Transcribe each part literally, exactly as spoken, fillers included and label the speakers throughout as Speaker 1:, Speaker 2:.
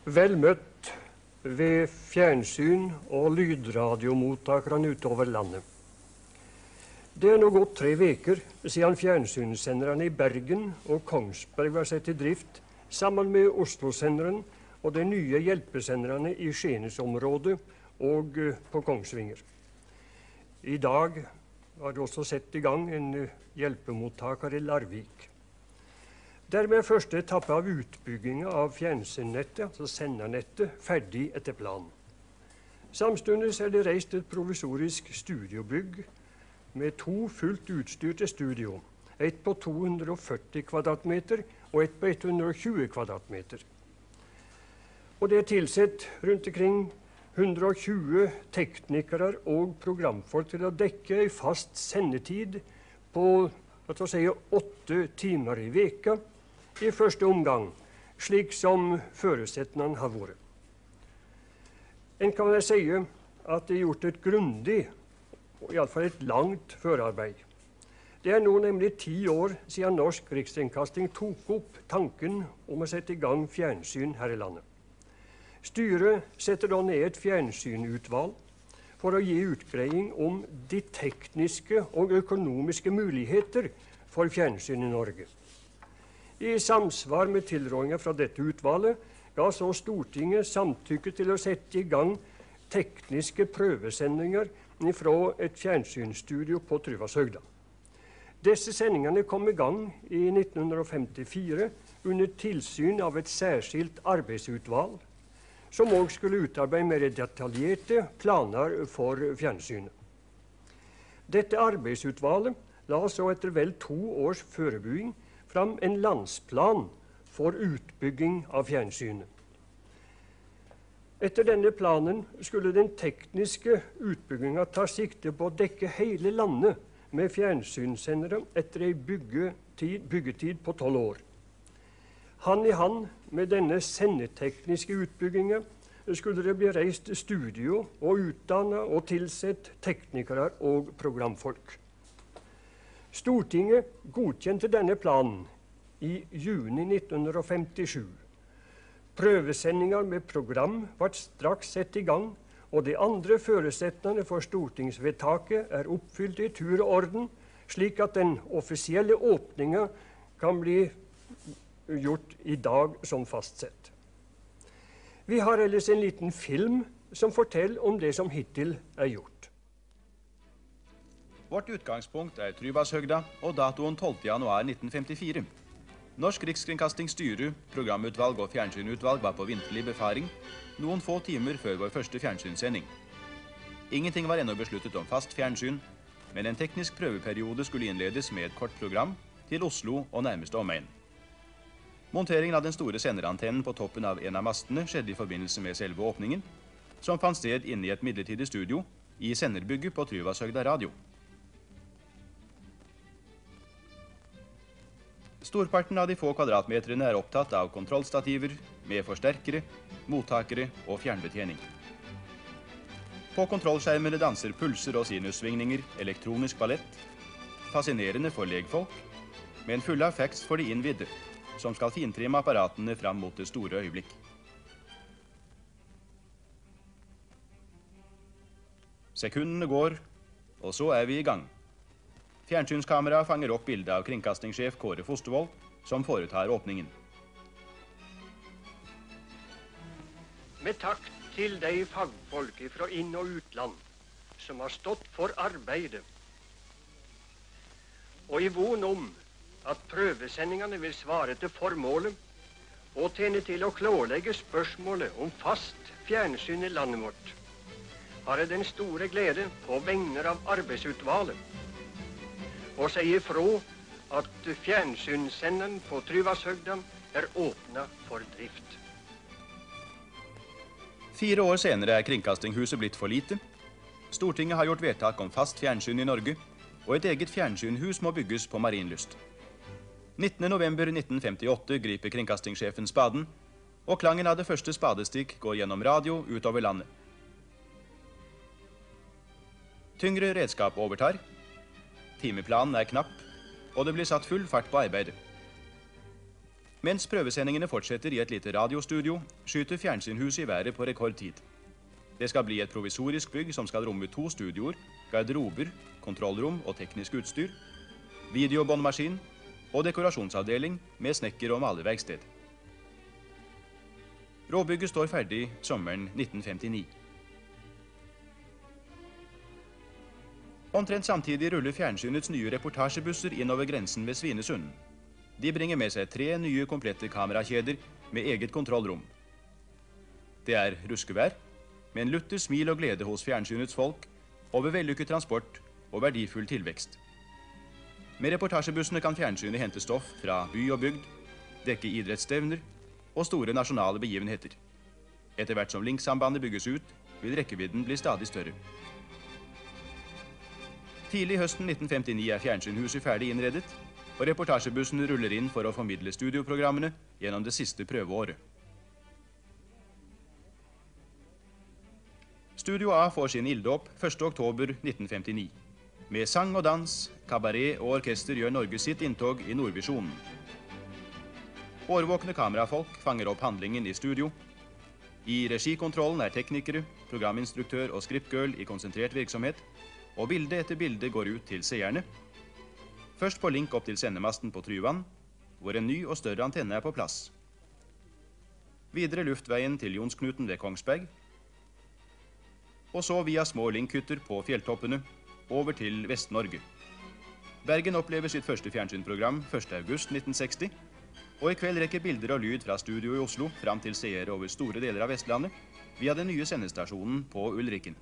Speaker 1: Vel møtt ved fjernsyn og lydradiomottakerne utover landet. Det er nå gått tre veker siden fjernsynssenderne i Bergen og Kongsberg var satt i drift sammen med Oslo-senderen og de nye hjelpesenderne i Skiensområdet og på Kongsvinger. I dag har det også satt i gang en hjelpemottaker i Larvik. Dermed er første etappe av utbyggingen av fjernsynettet, altså sendernettet, ferdig etter planen. Samtidig er det reist et provisorisk studiobygg med to fullt utstyrte studio, et på to hundre og førti kvadratmeter og et på hundre og tjue kvadratmeter. Og det er tilsett rundt omkring hundre og tjue teknikere og programfolk til å dekke en fast sendetid på la oss si, åtte timer i veka i første omgang, slik som forutsetningene har vært. En kan vel si at det er gjort et grundig, og i alle fall et langt førarbeid. Det er nå nemlig ti år siden Norsk Rikskringkasting tok opp tanken om å sette i gang fjernsyn her i landet. Styret setter da ned et fjernsynutvalg for å gi utgreiing om de tekniske og økonomiske muligheter for fjernsyn i Norge. I samsvar med tilrådinger fra dette utvalget ga så Stortinget samtykke til å sette i gang tekniske prøvesendinger fra et fjernsynsstudio på Tryvashøgda. Disse sendingene kom i gang i nitten femtifire under tilsyn av et særskilt arbeidsutvalg, som også skulle utarbeide mer detaljerte planer for fjernsynet. Dette arbeidsutvalget la så etter vel to års forberedelse fram en landsplan for utbygging av fjernsynet. Etter denne planen skulle den tekniske utbyggingen ta sikte på å dekke hele landet med fjernsynssendere etter en byggetid, byggetid på tolv år. Hand i hand med denne sendetekniske utbyggingen skulle det bli reist studio og utdannet og tilsett teknikere og programfolk. Stortinget godkjente denne planen i juni nitten femtisju. Prøvesendinger med program ble straks satt i gang, og de andre forutsetningene for stortingsvedtaket er oppfylt i tur og orden, slik at den offisielle åpningen kan bli gjort i dag som fastsett. Vi har ellers en liten film som forteller om det som hittil er gjort.
Speaker 2: Vårt utgangspunkt er Tryvashøgda og datoen tolvte januar nitten femtifire. Norsk Rikskringkastings styre, programutvalg og fjernsynutvalg var på vinterlig befaring noen få timer før vår første fjernsynssending. Ingenting var ennå besluttet om fast fjernsyn, men en teknisk prøveperiode skulle innledes med et kort program til Oslo og nærmeste omegn. Monteringen av den store senderantennen på toppen av en av mastene skjedde i forbindelse med selve åpningen, som fant sted inne i et midlertidig studio i senderbygget på Tryvashøgda radio. Storparten av de få kvadratmetrene er opptatt av kontrollstativer med forsterkere, mottakere og fjernbetjening. På kontrollskjermene danser pulser og sinussvingninger, elektronisk ballett, fascinerende for legfolk, men fulle av facts for de innvidde, som skal fintrimme apparatene fram mot det store øyeblikk. Sekundene går, og så er vi i gang. Fjernsynskamera fanger opp bildet av kringkastingssjef Kåre Fostervold, som foretar åpningen.
Speaker 1: Med takk til de fagfolk fra inn- og utland som har stått for arbeidet, og i von om at prøvesendingene vil svare til formålet og tjene til å klarlegge spørsmålet om fast fjernsyn i landet vårt, har jeg den store glede på vegne av arbeidsutvalget og sier ifra at fjernsynssenderen på Tryvashøgda er åpnet for drift.
Speaker 2: Fire år senere er Kringkastinghuset blitt for lite. Stortinget har gjort vedtak om fast fjernsyn i Norge, og et eget fjernsynhus må bygges på Marienlyst. nittende november nitten femtiåtte griper kringkastingssjefen spaden, og klangen av det første spadestikk går gjennom radio utover landet. Tyngre redskap overtar. Timeplanen er knapp, og det blir satt full fart på arbeidet. Mens prøvesendingene fortsetter i et lite radiostudio, skyter Fjernsynhuset i været på rekordtid. Det skal bli et provisorisk bygg som skal romme to studioer, garderober, kontrollrom og teknisk utstyr, videobåndmaskin og dekorasjonsavdeling med snekker- og malerverksted. Råbygget står ferdig sommeren nitten femtini. Omtrent samtidig ruller Fjernsynets nye reportasjebusser inn over grensen ved Svinesund. De bringer med seg tre nye komplette kamerakjeder med eget kontrollrom. Det er ruskevær, med en lutter smil og glede hos Fjernsynets folk over vellykket transport og verdifull tilvekst. Med reportasjebussene kan Fjernsynet hente stoff fra by og bygd, dekke idrettsstevner og store nasjonale begivenheter. Etter hvert som linksambandet bygges ut, vil rekkevidden bli stadig større. Tidlig høsten nitten femtini er Fjernsynhuset ferdig innredet, og reportasjebussene ruller inn for å formidle studioprogrammene gjennom det siste prøveåret. Studio A får sin ilddåp første oktober nitten femtini. Med sang og dans, kabaret og orkester gjør Norge sitt inntog i Nordvisjonen. Årvåkne kamerafolk fanger opp handlingen i studio. I regikontrollen er teknikere, programinstruktør og scriptgirl i konsentrert virksomhet, og bilde etter bilde går ut til seerne. Først på link opp til sendemasten på Tryvann, hvor en ny og større antenne er på plass. Videre luftveien til Jonsknuten ved Kongsberg, og så via små linkhytter på fjelltoppene over til Vest-Norge. Bergen opplever sitt første fjernsynprogram første august nitten seksti, og i kveld rekker bilder og lyd fra studio i Oslo fram til seere over store deler av Vestlandet via den nye sendestasjonen på Ulriken.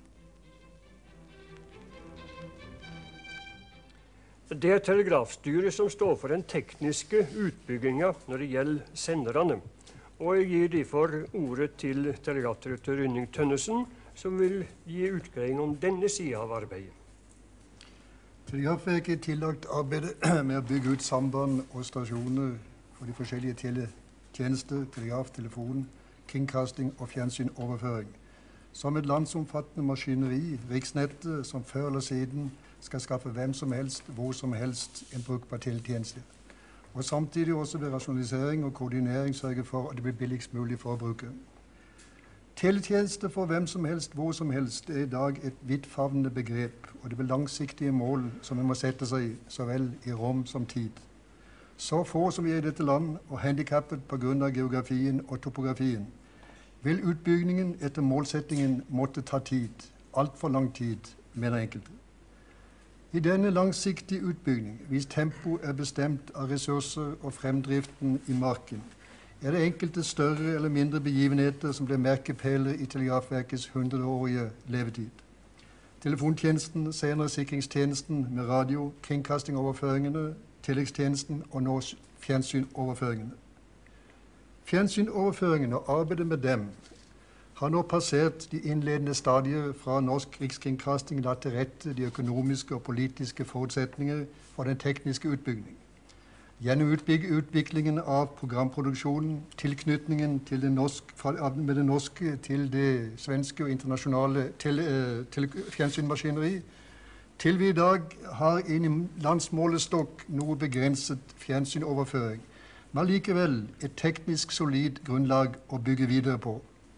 Speaker 1: Det er telegrafstyret som står for den tekniske utbyggingen når det gjelder senderne. Og jeg gir derfor ordet til telegrafdirektør Rynning Tønnesen, som vil gi utgreiing om denne siden av arbeidet.
Speaker 3: Telegrafverket er tillagt arbeidet med å bygge ut samband og stasjoner for de forskjellige teletjenester, telegraf, telefon, kringkasting og fjernsynoverføring. Som et landsomfattende maskineri, riksnettet som før eller siden skal skaffe hvem som helst, hvor som helst, en brukbar teletjeneste. Og samtidig også ved rasjonalisering og koordinering sørge for at det blir billigst mulig for å bruke. Teletjeneste for hvem som helst, hvor som helst, er i dag et vidtfavnende begrep, og det er langsiktige mål som vi må sette seg i, så vel i rom som tid. Så få som vi er i dette land, og handikappet på grunn av geografien og topografien, vil utbyggingen etter målsettingen måtte ta tid, alt for lang tid, mener enkelte. I denne langsiktige utbygging, hvis tempo er bestemt av ressurser og fremdriften i marken, er det enkelte større eller mindre begivenheter som blir merkepæler i Telegrafverkets hundreårige levetid. Telefontjenesten, senere sikringstjenesten med radio, kringkastingoverføringene, tilleggstjenesten og nå fjernsynoverføringene. Fjernsynoverføringene og arbeidet med dem har nå passert de innledende stadier fra norsk rikskringkasting la til rette de økonomiske og politiske forutsetninger for den tekniske utbygging. Gjennom utviklingen av programproduksjonen, tilknytningen til det norsk, med det norske til det svenske og internasjonale tele, tele, fjernsynmaskineri, til vi i dag har en i landsmålestokk noe begrenset fjernsynoverføring, men likevel et teknisk solid grunnlag å bygge videre på.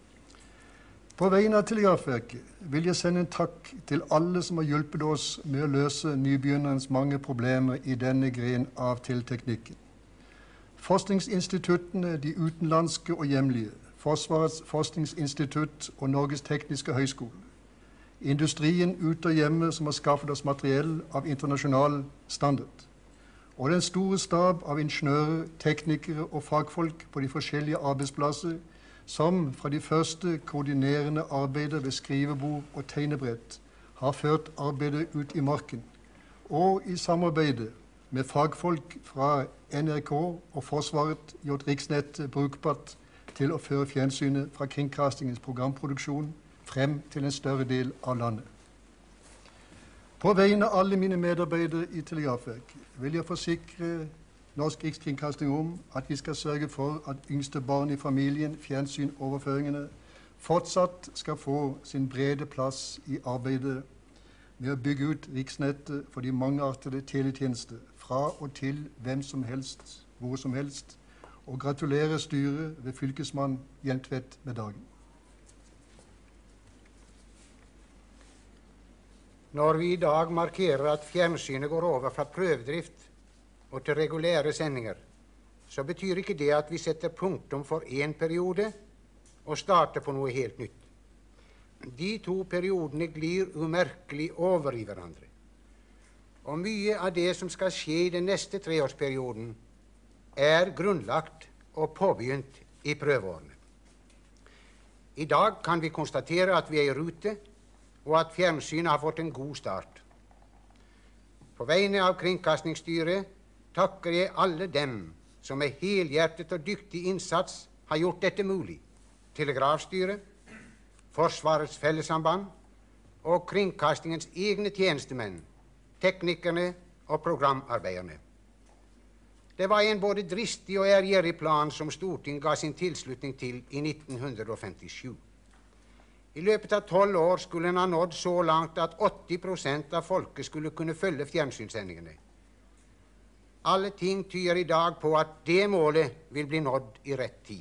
Speaker 3: På vegne av Telegrafverket vil jeg sende en takk til alle som har hjulpet oss med å løse nybegynnerens mange problemer i denne gren av teleteknikken. Forskningsinstituttene, de utenlandske og hjemlige, Forsvarets forskningsinstitutt og Norges tekniske høyskole. Industrien ute og hjemme som har skaffet oss materiell av internasjonal standard. Og den store stab av ingeniører, teknikere og fagfolk på de forskjellige arbeidsplasser som fra de første koordinerende arbeider ved skrivebord og tegnebrett har ført arbeidet ut i marken, og i samarbeidet med fagfolk fra N R K og Forsvaret gjort riksnettet brukbart til å føre fjernsynet fra kringkastingens programproduksjon frem til en større del av landet. På vegne av alle mine medarbeidere i Telegrafverket vil jeg forsikre Norsk Rikskringkasting om at vi skal sørge for at yngste barn i familien, fjernsynoverføringene, fortsatt skal få sin brede plass i arbeidet med å bygge ut riksnettet for de mangeartede teletjenester fra og til hvem som helst, hvor som helst, og gratulerer styret ved fylkesmann Hjeltvedt med dagen.
Speaker 4: Når vi i dag markerer at fjernsynet går over fra prøvedrift og til regulære sendinger, så betyr ikke det at vi setter punktum for en periode og starter på noe helt nytt. De to periodene glir umerkelig over i hverandre. Og mye av det som skal skje i den neste treårsperioden, er grunnlagt og påbegynt i prøveårene. I dag kan vi konstatere at vi er i rute, og at fjernsynet har fått en god start. På vegne av Kringkastingsstyret takker jeg alle dem som med helhjertet og dyktig innsats har gjort dette mulig. Telegrafstyret, Forsvarets fellessamband og kringkastingens egne tjenestemenn, teknikerne og programarbeiderne. Det var en både dristig og ærgjerrig plan som Stortinget ga sin tilslutning til i nitten femtisju. I løpet av tolv år skulle en ha nådd så langt at åtti prosent av folket skulle kunne følge fjernsynssendingene. Alle ting tyder i dag på at det målet vil bli nådd i rett tid.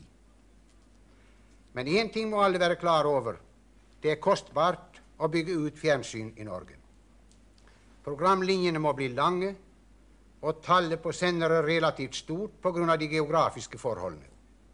Speaker 4: Men én ting må alle være klar over. Det er kostbart å bygge ut fjernsyn i Norge. Programlinjene må bli lange, og tallet på sendere relativt stort på grunn av de geografiske forholdene.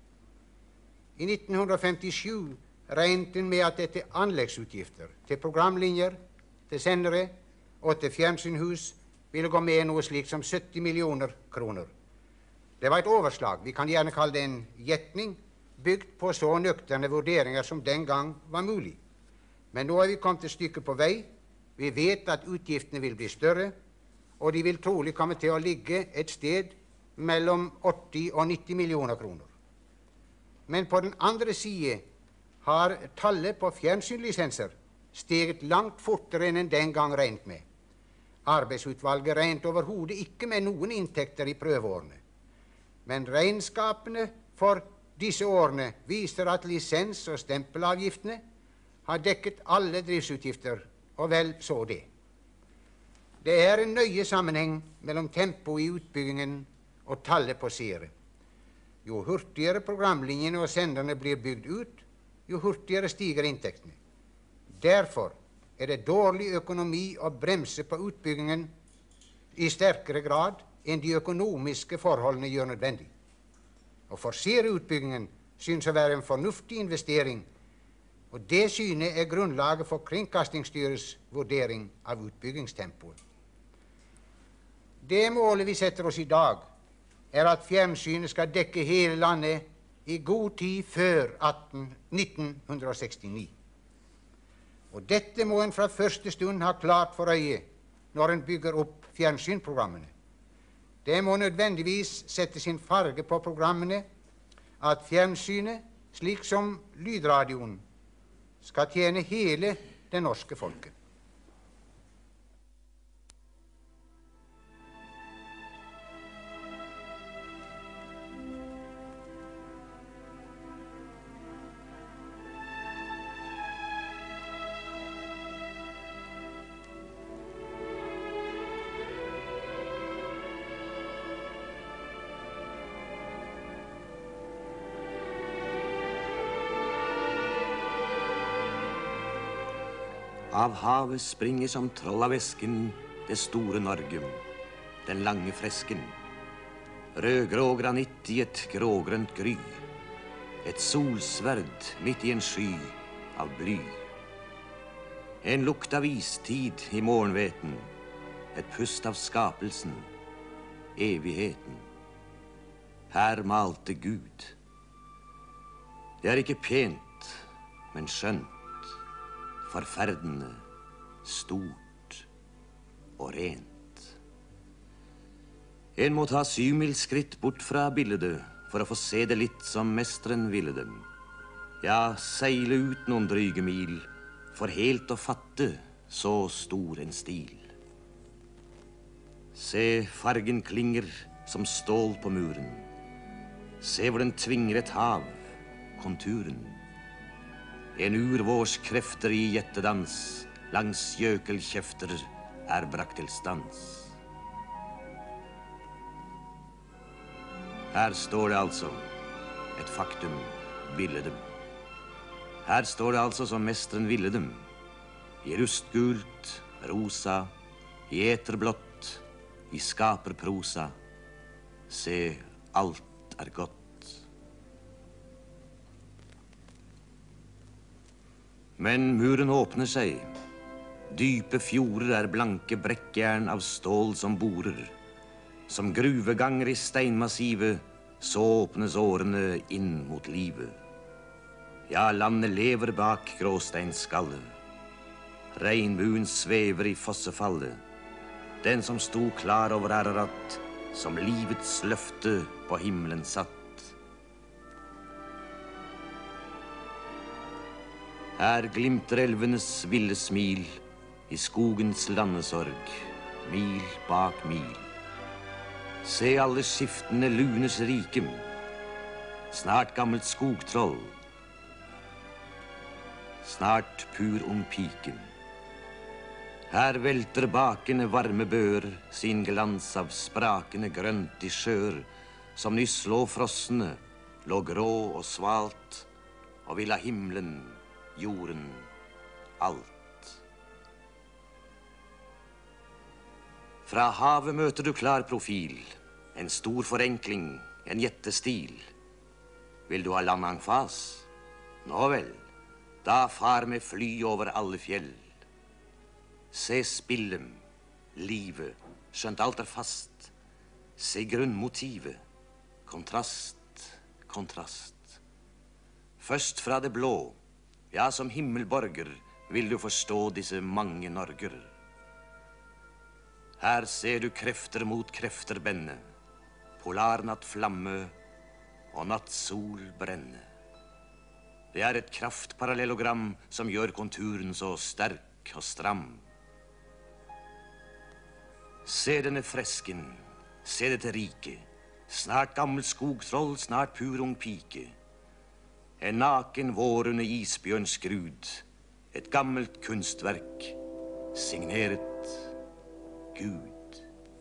Speaker 4: I nitten femtisju regnet en med at dette anleggsutgifter til programlinjer, til sendere og til fjernsynhus ville gå med noe slik som sytti millioner kroner. Det var et overslag, vi kan gjerne kalle det en gjetning, bygd på så nøkterne vurderinger som den gang var mulig. Men nå er vi kommet et stykke på vei. Vi vet at utgiftene vil bli større, og de vil trolig komme til å ligge et sted mellom åtti og nitti millioner kroner. Men på den andre side har tallet på fjernsynlisenser steget langt fortere enn en den gang regnet med. Arbeidsutvalget regnet overhodet ikke med noen inntekter i prøveårene. Men regnskapene for disse årene viser at lisens- og stempelavgiftene har dekket alle driftsutgifter, og vel så det. Det er en nøye sammenheng mellom tempoet i utbyggingen og tallet på seere. Jo hurtigere programlinjene og senderne blir bygd ut, jo hurtigere stiger inntektene. Derfor er det dårlig økonomi å bremse på utbyggingen i sterkere grad enn de økonomiske forholdene gjør nødvendig. Å forsere utbyggingen synes å være en fornuftig investering, og det synet er grunnlaget for Kringkastingsstyrets vurdering av utbyggingstempoet. Det målet vi setter oss i dag, er at fjernsynet skal dekke hele landet i god tid før nitten sekstini. Og dette må en fra første stund ha klart for øye når en bygger opp fjernsynprogrammene. Det må nødvendigvis sette sin farge på programmene at fjernsynet, slik som lydradioen, skal tjene hele det norske folket.
Speaker 5: Av havet springer som troll av esken det store Norge, den lange fresken. Rødgrå granitt i et grågrønt gry, et solsverd midt i en sky av bly. En lukt av istid i morgenveten, et pust av skapelsen, evigheten. Her malte Gud. Det er ikke pent, men skjønt. Forferdende, stort og rent. En må ta syvmilsskritt bort fra bildet for å få se det litt som mesteren ville dem. Ja, seile ut noen dryge mil for helt å fatte så stor en stil. Se, fargen klinger som stål på muren. Se hvor den tvinger et hav, konturen. En urvårs krefter i gjettedans langs gjøkelkjefter er brakt til stans. Her står det altså et faktum, ville dem. Her står det altså som mesteren ville dem. I rustgult, rosa, i eterblått, i skaperprosa. Se, alt er godt. Men muren åpner seg. Dype fjorder er blanke brekkjern av stål som borer. Som gruveganger i steinmassivet, så åpnes årene inn mot livet. Ja, landet lever bak gråsteinskallet. Regnbuen svever i fossefallet. Den som sto klar over Ararat, som livets løfte på himmelen satt. Her glimter elvenes ville smil i skogens landesorg, mil bak mil. Se alle skiftende lunes rikem, snart gammelt skogtroll, snart pur ung piken. Her velter bakende varme bør sin glans av sprakende grønt i sjør, som nyss lå frosne, lå grå og svalt, og vil ha himmelen, jorden, alt. Fra havet møter du klar profil, en stor forenkling, en jettestil. Vil du ha land en fas? Nå vel, da far med fly over alle fjell. Se spillem, livet, skjønt alt er fast. Se grunnmotivet, kontrast, kontrast. Først fra det blå, ja, som himmelborger, vil du forstå disse mange Norger. Her ser du krefter mot krefter benne, polarnatt flamme og nattsol brenne. Det er et kraftparallellogram som gjør konturen så sterk og stram. Se denne fresken, se dette rike, snart gammel skogtroll, snart pur ung pike. En naken vår under isbjørns skrud, et gammelt kunstverk, signeret Gud.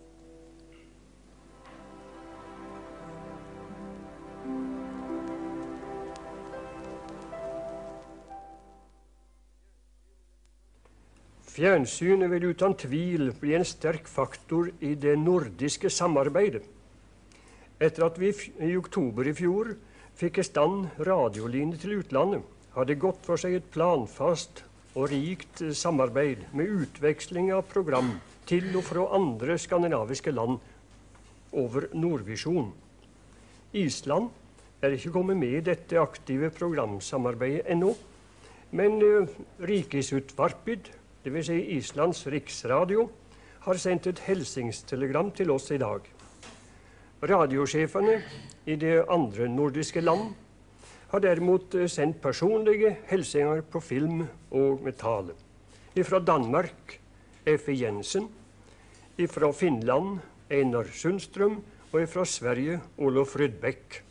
Speaker 1: Fjernsynet vil uten tvil bli en sterk faktor i det nordiske samarbeidet. Etter at vi i oktober i fjor fikk i stand radiolinje til utlandet, har det gått for seg et planfast og rikt samarbeid med utveksling av program til og fra andre skandinaviske land over Nordvisjon. Island er ikke kommet med i dette aktive programsamarbeidet ennå, men uh, Rikisutvarpid, det vil si Islands riksradio, har sendt et helsingstelegram til oss i dag. Radiosjefene i de andre nordiske land har derimot sendt personlige hilsener på film og med tale. Fra Danmark, F. Jensen, fra Finland, Einar Sundstrøm, og fra Sverige, Olof Rydbeck.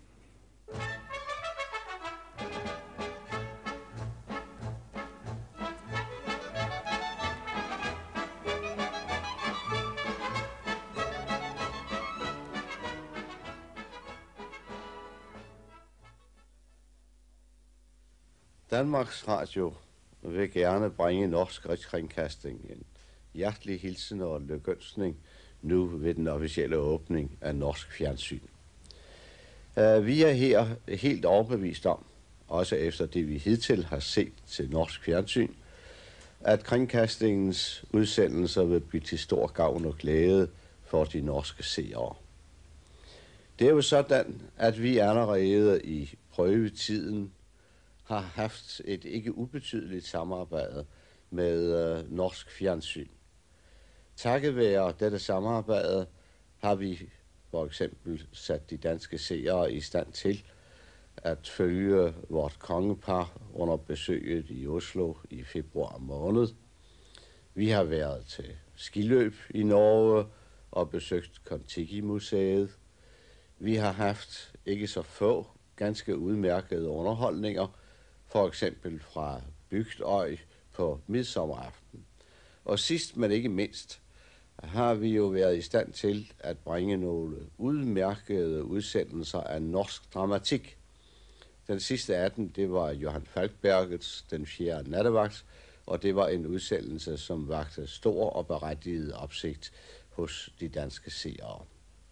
Speaker 6: Danmarks Radio vil gerne bringe norsk rikskringkasting en hjertelig hilsen og lykønskning nu ved den officielle åbning af norsk fjernsyn. Uh, vi er her helt overbevist om, også efter det vi hidtil har set til norsk fjernsyn, at kringkastingens udsendelser vil blive til stor gavn og glæde for de norske seere. Det er jo sådan, at vi allerede i prøvetiden har haft et ikke ubetydeligt samarbejde med uh, norsk fjernsyn. Takket være dette samarbejde har vi for eksempel sat de danske seere i stand til at følge vort kongepar under besøget i Oslo i februar måned. Vi har været til skiløb i Norge og besøgt Kon-Tiki-museet. Vi har haft ikke så få ganske udmærkede underholdninger, for eksempel fra Bygdøy på midsommeraften. Og sidst, men ikke mindst, har vi jo været i stand til at bringe nogle udmærkede udsendelser af norsk dramatik. Den sidste af dem, det var Johan Falkbergets Den fjerde nattevagt, og det var en udsendelse, som vakte stor og berettiget opsigt hos de danske seere.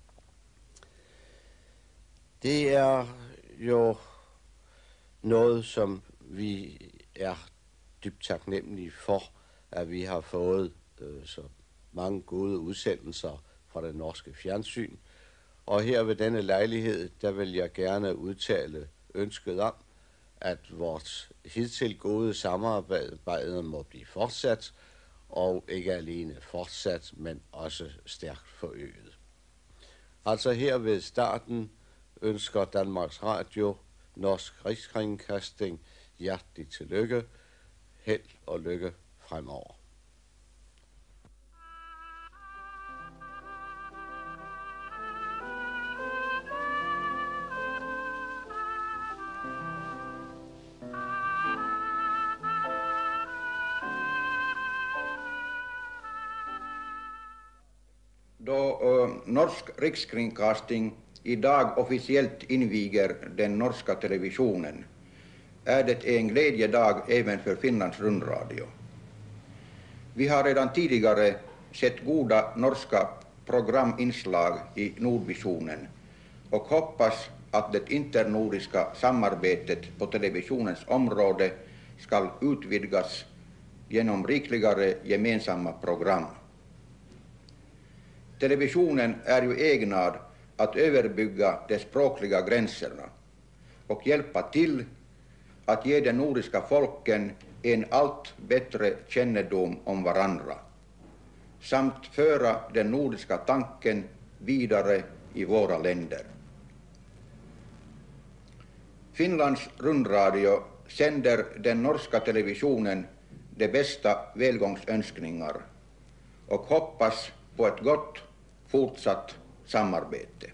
Speaker 6: Det er jo noget, som vi er dybt taknemmelige for, at vi har fået øh, så mange gode udsendelser fra det norske fjernsyn. Og her ved denne lejlighed, der vil jeg gerne udtale ønsket om, at vores hidtil gode samarbejde må blive fortsat, og ikke alene fortsat, men også stærkt forøget. Altså her ved starten ønsker Danmarks Radio, Norsk Rikskringkasting, hjertelig tillykke, held og lykke fremover.
Speaker 7: Då uh, Norsk Rikskringkasting i dag officiellt inviger den norska televisionen är det en glädjedag även för Finlands rundradio. Vi har redan tidigare sett goda norska programinslag i Nordvisionen och hoppas att det internordiska samarbetet på televisionens område ska utvidgas genom rikligare gemensamma program. Televisionen är ju ägnad att överbygga de språkliga gränserna och hjälpa till att ge de nordiska folken en allt bättre kännedom om varandra samt föra den nordiska tanken vidare i våra länder. Finlands rundradio sänder den norska televisionen de bästa välgångsönskningar och hoppas på ett gott fortsatt samarbete.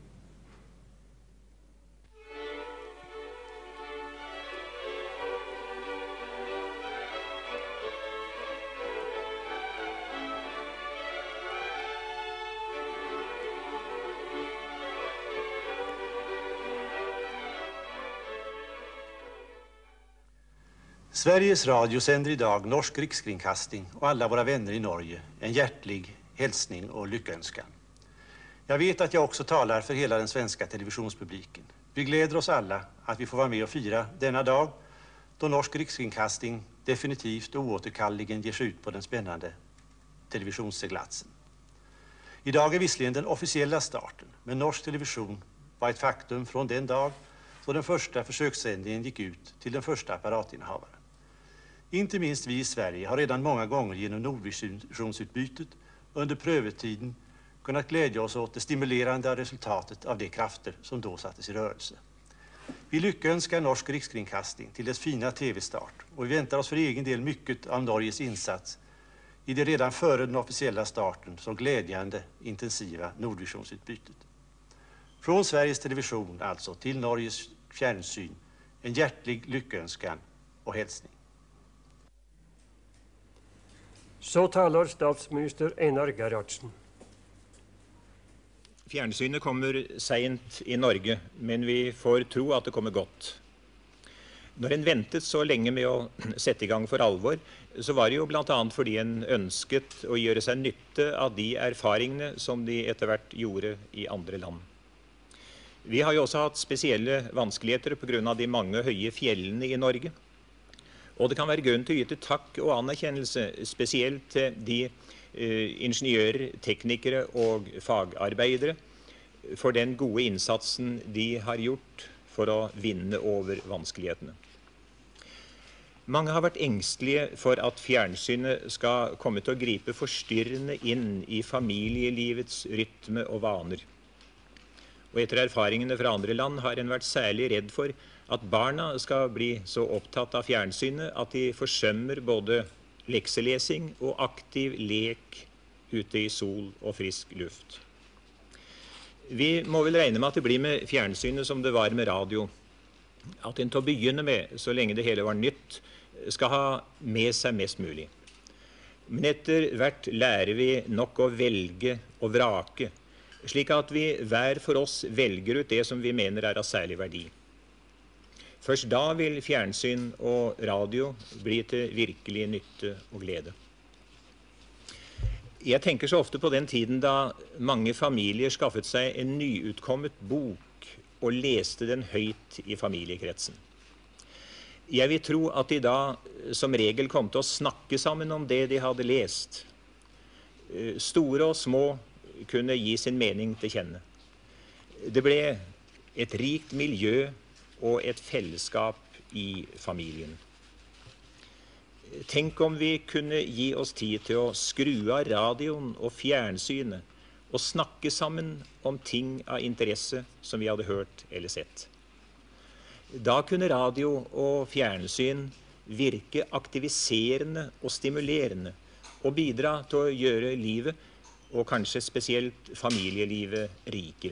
Speaker 8: Sveriges Radio sänder idag Norsk Rikskringkasting och alla våra vänner i Norge en hjärtlig hälsning och lyckönskan. Jag vet att jag också talar för hela den svenska televisionspubliken. Vi gläder oss alla att vi får vara med och fira denna dag då Norsk Rikskringkasting definitivt och oåterkalleligen ger sig ut på den spännande televisionsseglatsen. Idag är visserligen den officiella starten, men norsk television var ett faktum från den dag då den första försökssändningen gick ut till den första apparatinnehavaren. Inte minst vi i Sverige har redan många gånger genom Nordvisionsutbytet under prövetiden kunnat glädja oss åt det stimulerande resultatet av de krafter som då sattes i rörelse. Vi lyckönskar Norsk Rikskringkasting till dess fina tv-start och vi väntar oss för egen del mycket av Norges insats i det redan före den officiella starten så glädjande intensiva Nordvisionsutbytet. Från Sveriges Television alltså till Norges fjernsyn en hjärtlig lyckönskan och hälsning.
Speaker 1: Så talar statsminister Einar Gerhardsen.
Speaker 9: Fjernsynet kommer sent i Norge, men vi får tro at det kommer godt. Når en ventet så lenge med å sette i gang for alvor, så var det jo blant annet fordi en ønsket å gjøre seg nytte av de erfaringene som de etter hvert gjorde i andre land. Vi har jo også hatt spesielle vanskeligheter på grunn av de mange høye fjellene i Norge. Og det kan være grunn til å yte takk og anerkjennelse, spesielt til de eh, ingeniører, teknikere og fagarbeidere, for den gode innsatsen de har gjort for å vinne over vanskelighetene. Mange har vært engstelige for at fjernsynet skal komme til å gripe forstyrrende inn i familielivets rytme og vaner. Og etter erfaringene fra andre land har en vært særlig redd for at barna skal bli så opptatt av fjernsynet at de forsømmer både lekselesing og aktiv lek ute i sol og frisk luft. Vi må vel regne med at det blir med fjernsynet som det var med radio. At en til å begynne med, så lenge det hele var nytt, skal ha med seg mest mulig. Men etter hvert lærer vi nok å velge og vrake, slik at vi hver for oss velger ut det som vi mener er av særlig verdi. Først da vil fjernsyn og radio bli til virkelig nytte og glede. Jeg tenker så ofte på den tiden da mange familier skaffet seg en nyutkommet bok og leste den høyt i familiekretsen. Jeg vil tro at de da som regel kom til å snakke sammen om det de hadde lest. Store og små kunne gi sin mening til kjenne. Det ble et rikt miljø og et fellesskap i familien. Tenk om vi kunne gi oss tid til å skru av radioen og fjernsynet og snakke sammen om ting av interesse som vi hadde hørt eller sett. Da kunne radio og fjernsyn virke aktiviserende og stimulerende og bidra til å gjøre livet, og kanskje spesielt familielivet, rikere.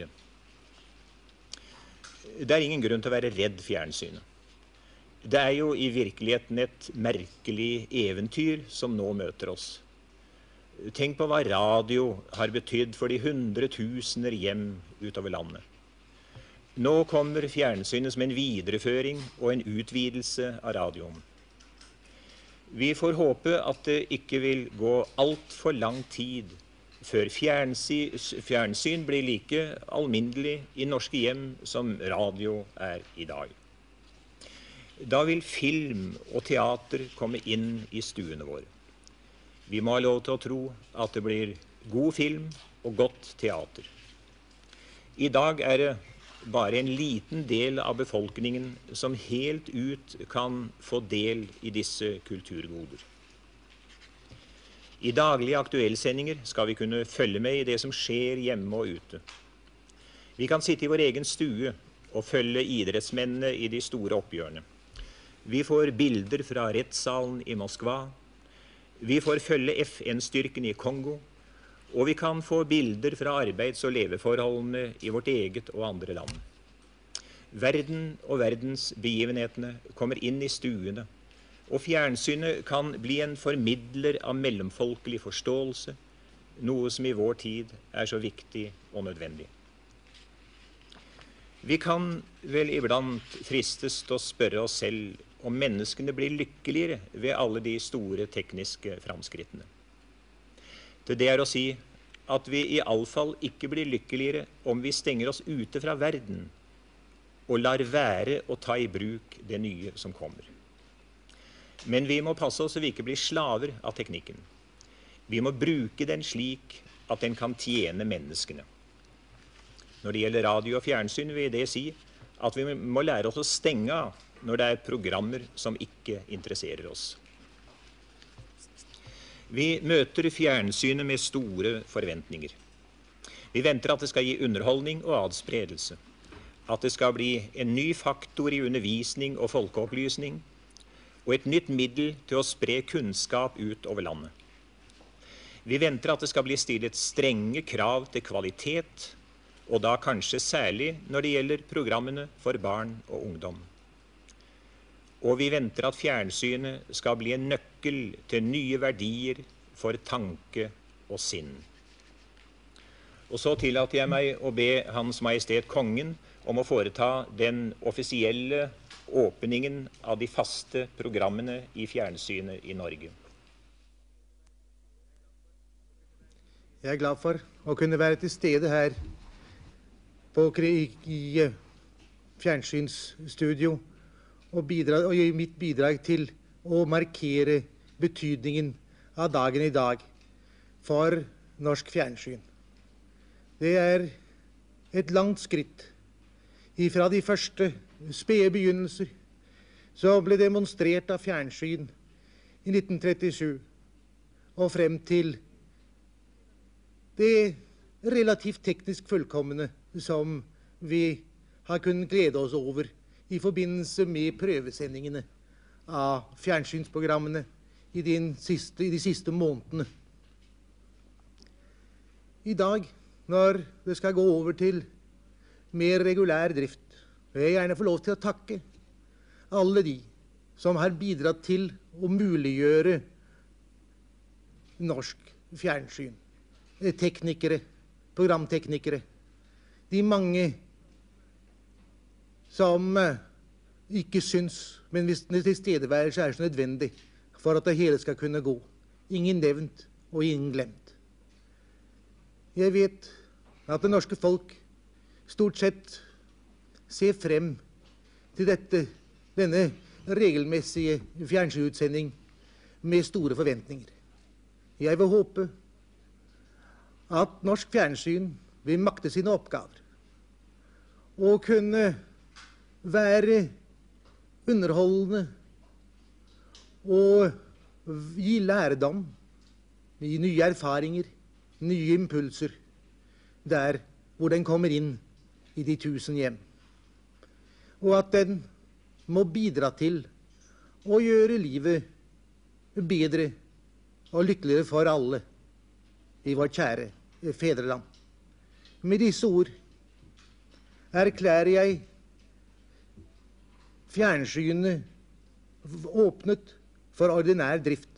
Speaker 9: Det er ingen grunn til å være redd fjernsynet. Det er jo i virkeligheten et merkelig eventyr som nå møter oss. Tenk på hva radio har betydd for de hundretusener hjem utover landet. Nå kommer fjernsynet som en videreføring og en utvidelse av radioen. Vi får håpe at det ikke vil gå alt for lang tid før fjernsyn, fjernsyn blir like alminnelig i norske hjem som radio er i dag. Da vil film og teater komme inn i stuene våre. Vi må ha lov til å tro at det blir god film og godt teater. I dag er det bare en liten del av befolkningen som helt ut kan få del i disse kulturgoder. I daglige aktuellsendinger skal vi kunne følge med i det som skjer hjemme og ute. Vi kan sitte i vår egen stue og følge idrettsmennene i de store oppgjørene. Vi får bilder fra rettssalen i Moskva. Vi får følge F N-styrken i Kongo. Og vi kan få bilder fra arbeids- og leveforholdene i vårt eget og andre land. Verden og verdensbegivenhetene kommer inn i stuene, og fjernsynet kan bli en formidler av mellomfolkelig forståelse, noe som i vår tid er så viktig og nødvendig. Vi kan vel iblant fristes til å spørre oss selv om menneskene blir lykkeligere ved alle de store tekniske framskrittene. Til det er å si at vi i alle fall ikke blir lykkeligere om vi stenger oss ute fra verden og lar være å ta i bruk det nye som kommer. Men vi må passe oss så vi ikke blir slaver av teknikken. Vi må bruke den slik at den kan tjene menneskene. Når det gjelder radio og fjernsyn vil det si at vi må lære oss å stenge av når det er programmer som ikke interesserer oss. Vi møter fjernsynet med store forventninger. Vi venter at det skal gi underholdning og adspredelse, at det skal bli en ny faktor i undervisning og folkeopplysning, og et nytt middel til å spre kunnskap ut over landet. Vi venter at det skal bli stilt strenge krav til kvalitet, og da kanskje særlig når det gjelder programmene for barn og ungdom. Og vi venter at fjernsynet skal bli en nøkkel til nye verdier for tanke og sinn. Og så tillater jeg meg å be Hans Majestet Kongen om å foreta den offisielle åpningen av de faste programmene i fjernsynet i Norge.
Speaker 10: Jeg er glad for å kunne være til stede her på, i fjernsynsstudio og, bidra, og gi mitt bidrag til å markere betydningen av dagen i dag for norsk fjernsyn. Det er et langt skritt ifra de første spede begynnelser som ble demonstrert av fjernsyn i nitten trettisju og frem til det relativt teknisk fullkomne som vi har kunnet glede oss over i forbindelse med prøvesendingene av fjernsynsprogrammene i de siste, i de siste månedene. I dag, når det skal gå over til mer regulær drift, vil jeg gjerne få lov til å takke alle de som har bidratt til å muliggjøre norsk fjernsyn. Teknikere, programteknikere. De mange som ikke syns, men hvis tilstedeværelse er så nødvendig for at det hele skal kunne gå. Ingen nevnt og ingen glemt. Jeg vet at det norske folk stort sett ser frem til dette, denne regelmessige fjernsynsutsending med store forventninger. Jeg vil håpe at norsk fjernsyn vil makte sine oppgaver og kunne være underholdende og gi lærdom, gi nye erfaringer, nye impulser, der hvor den kommer inn i de tusen hjem. Og at den må bidra til å gjøre livet bedre og lykkeligere for alle i vårt kjære fedreland. Med disse ord erklærer jeg fjernsynet åpnet for ordinær drift.